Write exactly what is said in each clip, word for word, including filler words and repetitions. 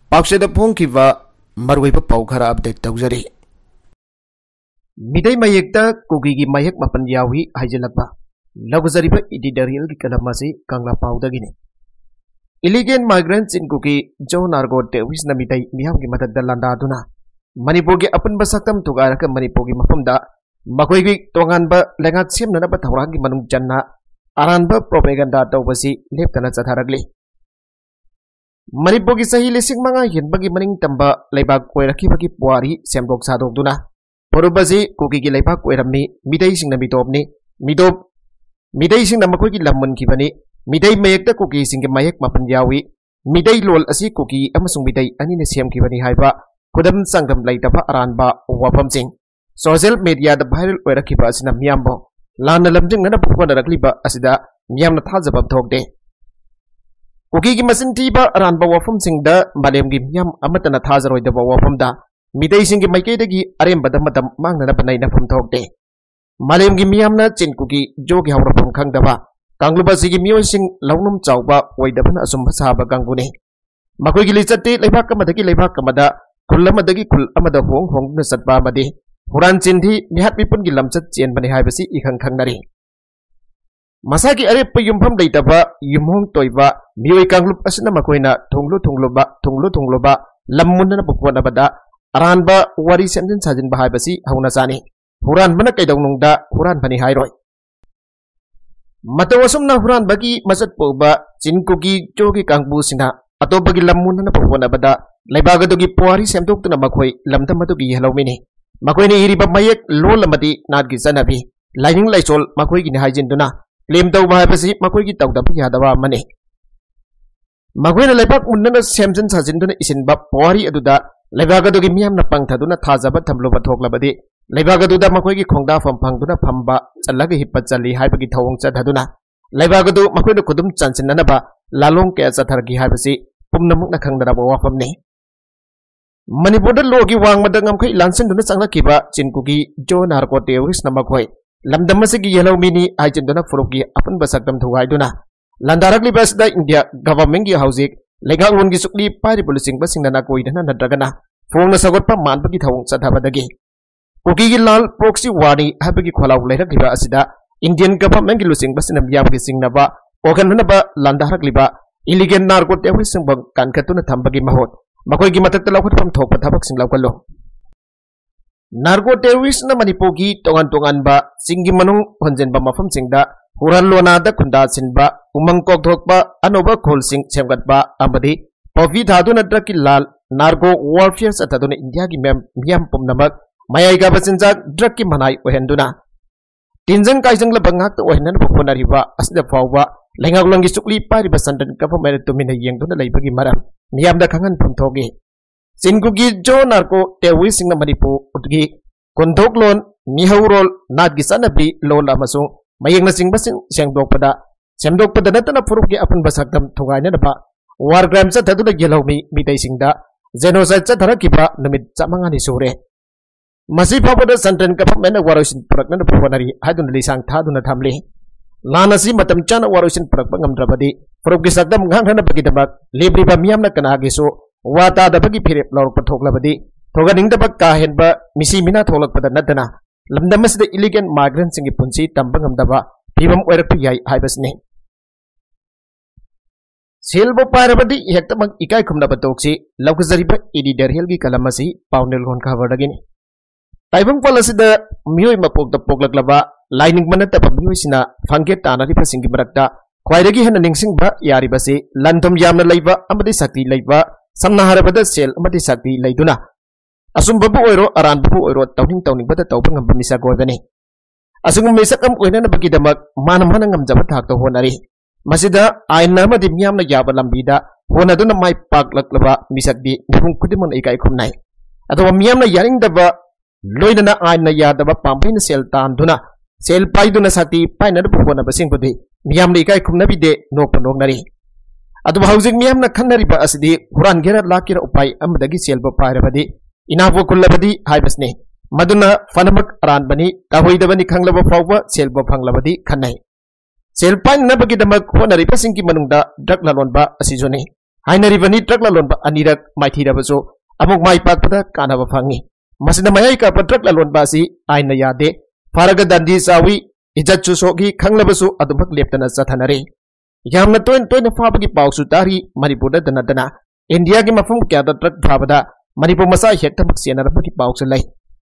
पाक्सेद फोंखिबा मरुइबा पाउ खरा अपडेट तौजरी मिदै मयेक्ता कुकीगी मयेक मपन यावी हाइजिलक्पा लग्जरीबा एडिटोरियल की कलम असी कांगला पाउदगिनी इलीगल माइग्रेंट्स इन कुकी जो नार्गो टेररिस्ट न मिदै मियाम की मदद लांदादुना मणिपुर की अपन बसक्तम तुगारक मणिपुर की मफमदा मखोइगी तोंगानबा लेंगात सेमननबा थौरांगी मनुंग जन्ना अरानबा प्रोपेगेंडा तौबसी लेप्तना चथारगली मणिपुर की सही लिसिंग मंगा हिनबगी मनिंग तंबा लेबाक कोइरखिबगी पुआरी सेमदोक सादोकदुना पुरुबसी कुकी की लेबाक कोइरमनी मिदै सिंगना मितोबनी मितोब मिदै सिंगना मखोइगी लम्मन खिबनी मिदै मयेक्ता कुकी सिंगे मयेक मपन यावी मिदै लोल असी कुकी अमसुंग मिदै अनिने सेमखिबनी हाइबा खुदम संगम लैतबा अरानबा वाफमसिंग सोशल मीडिया द वायरल ओइरखिबा असिना मियामबो लाना लमजिंगना बुखवनरखलिबा असिदा मियामना थाजबब थोकदे कुकी की मसिन थीबा अरानबा वाफमसिंगदा मालेमगी मियाम अमतना थाजरोइदबा वाफमदा मिदै सिंगे मैकेदगी अरेमबदा मतम मांगना बनाइना फम थोकदे मालेमगी मियामना चिन कुकी जोगी हौरफम खंगदबा कांगलुबा सिगी मियोइसिंग लौनुम चाउबा ओइदबना असुम साबा गांगुने मखोइगी लिचते लेबाक कमदगी लेबाक कमदा खुल अमदगी खुल अमदा होंग होंगना सतबा मदे हुरान चिन्थी मिहात मिपुनगी लमचत चेनबने हाइबसी इखंग खंगनरी मसा की अरेप युमफम लेतबा युमहोंग तोइबा मियोइ कांगलुप असना मखोइना थुंगलु थुंगलुबा थुंगलु थुंगलुबा लम्मुनना बुकवनबदा अरानबा वारी सेमजन साजिनबा हाइबसी हौना चानी हुरान बना कैदौनुंगदा हुरान बनी हाइरोय मतवसुमना हुरान बगी मसत पोबा चिनकुकी जोगी कांगबुसिना अतोबगी लम्मुनना बुकवनबदा लेबागदुगी पुआरी सेमदोक्तना मखोइ लमदमदुगी हेलौमिनी मखोइने इरिबा मयेक लोल अमदी नाटगी जनबी लाइनिंग लाइसोल मखोइगी हाइजिनदुना क्लेम तौबा हाइबसी मखोइगी तौदबा यादबा मने मखोइना लेबाक उन्नना सेमजन साजिनदुना इसिनबा पुआरी अदुदा लेबागदुगी मियामना पंगथदुना थाजबा थमलुबा थोकलबदी लेबागदुदा मखोइगी खोंगदाफम फंगदुना फंबा चल्लगा हिप्पा चल्ली हाइबगी थौंग चथदुना लेबागदु मखोइना खुदुम चांसिननबा लालोंग के चथरगी हाइबसी पुमनमुकना खंगदरबा वाफमने मणिपुर लोगी वांगमदा ngमखै लानसिनदुना चंगलखिबा चिनकुकी जो नार्को टेररिस्ट नमखोइ लमदमसिगी येलौमिनी हाइजिनदुना फुरुकी अपन बसक्तम थुगाइदुना लांदारकलिबा सदा इंडिया गवर्नमेंट की हौजिक लेगांगुनगी सुक्ली पारि पुलिसिंग बसिंगना कोइदना नद्रगना फोंगना सगोटपा मानबगी थौंग चथाबदगी कुकीगी लाल प्रोक्सी वार्नी हाबगी खोलाउ लेरखिबा असिदा इंडियन गवर्नमेंट की लुसिंग बसिना मियामगी सिंगनबा ओगननबा लांदारकलिबा इलीगल नार्को टेररिस्ट सिंग कानखतुना थंबगी महोत मखोइगी मतकता लौखटफम थोकपा थबकसिंग लौकलो नार्को टेररिस्ट न मणिपुर की तोगान तोगानबा सिंगी मनुंग होंजेनबा मफमसिंगदा हुरान लोनादा खुंदा सिनबा उमंग कोकथोकपा अनोबा खोलसिंग सेमगतबा अमदी पॉफी थादुना ड्रग लाल नार्को वारफेयर सतदुना इंडिया की मियाम पुमनमक मयाइगा बसिंजाक ड्रग की मनाई ओहेंदुना तिनजंग काइजंग लबंगाक तो ओहेनन फुनरिबा असदा फावबा लेंगागलंगी सुक्ली पारिबा संदन गवर्नमेंट तुमिना येंगदुना लैबगी मरम मियामदा खंगन फुमथोगे चिनकुकी जो नार्को टेररिस्ट सिंग मणिपुर उदगी कोंथोक लोन मिहौरोल नाटगी सनबी लोल अमसुंग मयेंगना सिंगबसिंग सेंगदोकपदा सेमदोकपदा नतना फुरुकी अपन बसक्तम थुगाइनबा वार क्राइम चथदुना येलौमी मिदैसिंगदा जेनोसाइड चथरकिबा नमित चामंगानी सुरे मसी फाबदा सेंट्रल गवर्नमेंट वारोसिन पुरकना फुवनरी हादुना लिसांग थादुना थमली लानसी मतम चाना वारोसिन पुरकबा ngamdrabadi फुरुकी सक्तम ngangnabagidabak लेब्रिबा मियामना कनागेसो वाता दबगी फिरे लौरप थोकलबदी थोगनिंगदबा काहेनबा मिसी मिना थोलकपदा नदना लमदमसद इलीगल माइग्रेंट सिंगी पुंसी तंबंगमदबा फिबम ओइरप याई हाइबसने सेलबो पारबदी हेक्तमक इकाय खुमदबा तोक्सी लौकजरिबा एडिटोरियल की कलम असी पाउनेल होन खबरदगिनी ताइबंग पलसिदा मियोय मपोक द पोकलकलबा लाइनिंग मनतबा मियोयसिना फंगे तानारिबा सिंगी मरक्ता ख्वाइदगी हेन निंगसिंगबा यारिबसे लंथम यामना लैबा अमदि शक्ति लैबा समना हरबदा सेल अमदि शक्ति लैदुना असुंबबु ओइरो अरानबु ओइरो तौनिंग तौनिंगबदा तौबंग मिसा गोबने असुंग मेसकम ओइननबगिदमक मानमहन ngमजबा थाक्तो होनरी मसिदा आइन अमदि मियामना याबा लंबीदा होनदुना माइ पाकलकलबा मिसकदी निहुं खुदिमन इकाय खुमनाय अथवा मियामना यारिंगदबा लोइदना आइन यादबा पांबैन सेल तानदुना सेल पाइदुना साथी पाइनर पुगोनबा सिंगबुदि मियामना इकाय खुमनबिदे नोकप नोकनरी अदुबा हौजिक मियामना खन्नरिबा असदी हुरान गेरा लाकिरा उपाय अमदगी सेलबा पाइरबदी इनाबो कुल्लबदी हाइबसने मदुना फनमक अरानबनी काहोइदबनी खंगलबा फावबा सेलबा फंगलबदी खन्नै सेल पाइनबगी दमक होनरिबा सिंगी मनुंगदा ड्रग लालोनबा असिजोने hainaribani drug lalonba anirak maithirabasu amuk mai pakpada kanaba phangi masina mayai ka drug lalonba si aina yade faraga dandi sawi ijat chu sogi khanglabasu adubak leptana sathanare yamna toin toin fabagi pawsu tari manipur da dana india gi mafum kya da drug thabada manipur masa hektabak senarabagi pawsu lai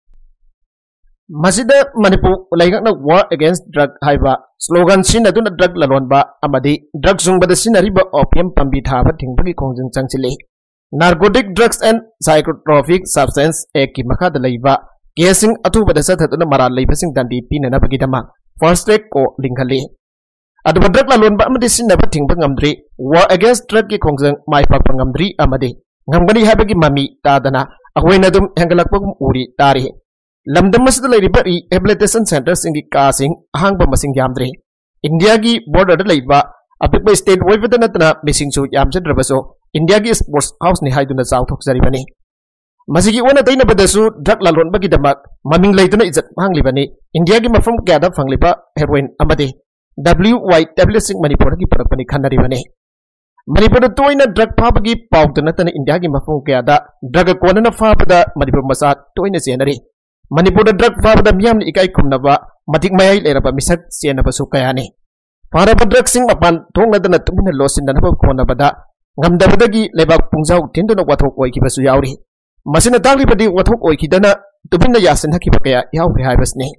masida manipur laigakna war against drug haiba slogan sin aduna drug lalonba amadi drug sungbada sinariba opium pambi thaba thingbagi khongjang changchile narcotic drugs and psychotropic substance act ki makhada leiba casing athubada sathatuna maral leibasing dandi pinana bagi dama first track ko linghali aduba drug lalonba amadi sinaba thingba ngamdri war against drug ki khongjang mai pakpa ngamdri amadi ngamgani habagi mami tadana ahoina dum hengalakpagum uri tari lamdam masida leiriba rehabilitation centers ingi kasing ahangba masing yamdri india gi border da leiba apikba state oibada natna missing su yamjadrabaso india gi sports house ni haiduna zaw thokjari bani masigi ona taina badasu drug lalon bagi damak maming leituna izat hanglibani india gi mafam kyada fangliba heroin amade wy tablet sing manipur gi parakpani khanari bani manipur toina drug phabagi pawdana tana india gi mafam kyada drug konana phabada manipur masa toina senari manipur drug phabada miyam ikai khumnaba matik mayai leraba misak senaba su kayani faraba drug sing mapan thongladana tumina losinna ba khonabada ngamdabadagi lebak pungjau tinduna wathok oikibasu yauri masina taglibadi wathok oikidana tubinna yasin hakiba kaya yauri haibasni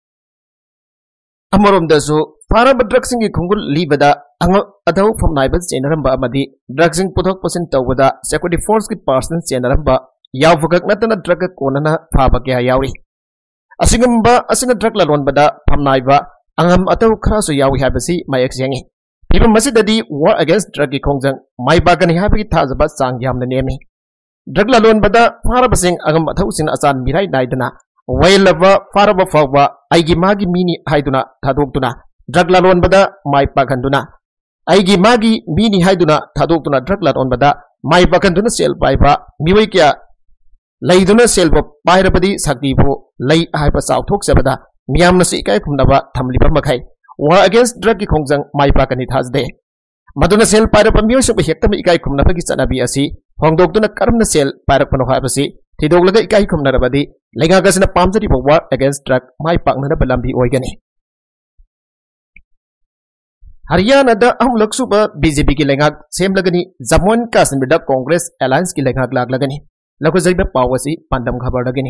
amorom dasu faraba drug sing gi khungul libada anga adau from naibal senaramba amadi drug sing puthok pasin tawada security force ki person senaramba yawfugak natana drug konana phaba kaya yauri asingamba asinga drug lalonbada phamnaiba angam atau kharasu yawi habasi mayak yangi Ibam masidadi war against drug ki khongjang mai bagani habagi thajaba sang yamna nemi drug lalon bada farabasing agam athausin asan mirai naidana wailava faraba fawwa aigi magi mini haiduna thadoktuna drug lalon bada mai paganduna aigi magi mini haiduna thadoktuna drug lalon bada mai paganduna sel paiba miwai kya laiduna selba pairabadi saktibo lai haiba sauthok sabada miyamna si kai khumnaba thamliba makhai war against drug ki khongjang mai pakani thasde maduna sel pairap miyo su hektam ikai khumna bagi chanabi asi hongdoktuna karamna sel pairak pano habasi thidoglaga ikai khumna rabadi lega gasna pamjari bo war against drug mai pakna balambi oigani Haryana da amlak suba bjp ki lengak semlagani Jammu and Kashmir da Congress alliance ki lengak laglagani laku jaiba pawasi pandam khabar dagani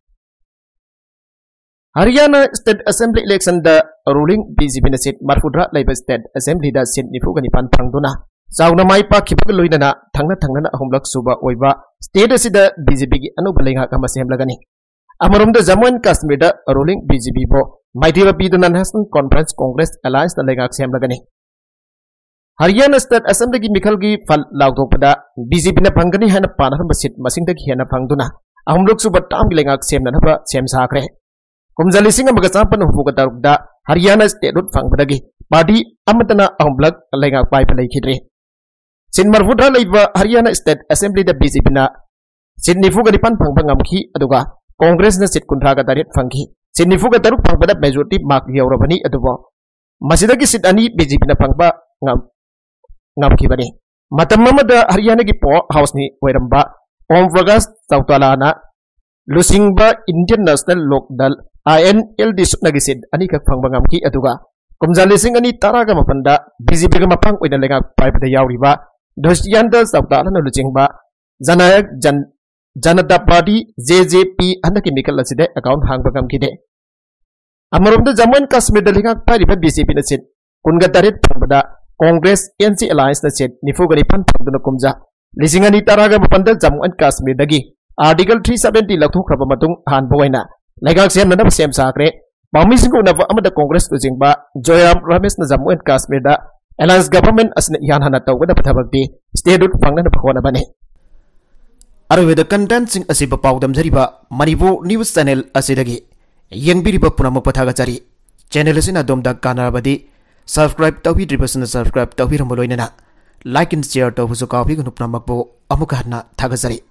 Haryana State Assembly election da ruling B J P na seat marfudra laiba State Assembly da seat nifugani pan pangduna sauna mai pa khibag loinana thangna thangna ahumlak suba oiba state asida B J P gi anuba lenga kama semlagani amarom da Jammu and Kashmir da ruling B J P bo maithira biduna National Conference Congress Alliance da lenga semlagani Haryana State Assembly gi mikhal gi fal lawdokpada B J P na phangani hana panahamba seat masingda gi hana phangduna ahumlak suba tam gi lenga semna na ba sem sakre kumjali singa magasan pan hubuga darukda Haryana State Road fangbadagi party amatana ahumlak lenga pai palai khidre sin marfudra leiba Haryana State Assembly da B J P na sin nifuga dipan phangba ngamkhi aduga Congress na sit kunthra ga daret phangki sin nifuga daruk phangbada majority mark yaurabani adubo masidagi sit ani B J P na phangba ngam ngamkhi bani matam mamada Haryana gi po house ni oiramba Om Prakash Chautala na lusingba Indian National Lok Dal I N L D suknagi sit ani kak phangba ngamki aduga kumjali sing ani taraga mapanda B J P ga mapang oina lenga paipda yauriba dosiyanda Chautala na lusingba Janayak Jan Janata Party J J P andaki mikal aside account hangba ngamki de amarom da Jammu and Kashmir da lenga pariba B J P na sit kunga tarit phangba Congress N C Alliance na sit nifugani pan phangduna kumja lisingani taraga mapanda Jammu and Kashmir dagi Article three seventy lakthok kraba matung han boina Legak sem na sem sakre pami singu na amada Congress to jingba Joyram Ramesh na Jammu and Kashmir da alliance government asna yan hana taw da pathabakti state root phangna na phona bane arweda content sing asiba pawdam jariba Manipur news channel asidagi yengbiriba punama pathaga chari channel asina domda kanarabadi subscribe tawbi dribasna subscribe tawbi ramoloina like and share tawbusu kawi gunupna makbo amuka hana thaga jari